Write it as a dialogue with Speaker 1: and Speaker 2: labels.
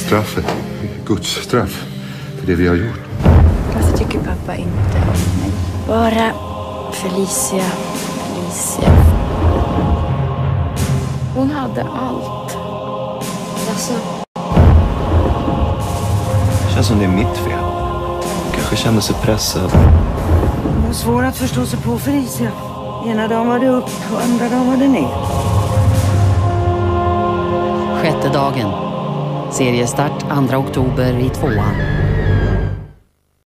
Speaker 1: straffet. Guds straff för det vi har gjort.
Speaker 2: Varför tycker pappa inte om mig? Bara Felicia. Hon hade allt. Alltså.
Speaker 3: Det känns som det är mitt fel. Hon kanske känner sig pressad.
Speaker 4: Hon var svår att förstå sig på, Felicia. Ena dagen var det upp och andra dagen var det ner.
Speaker 5: Sjätte dagen. Seriestart 2 oktober i 2:an.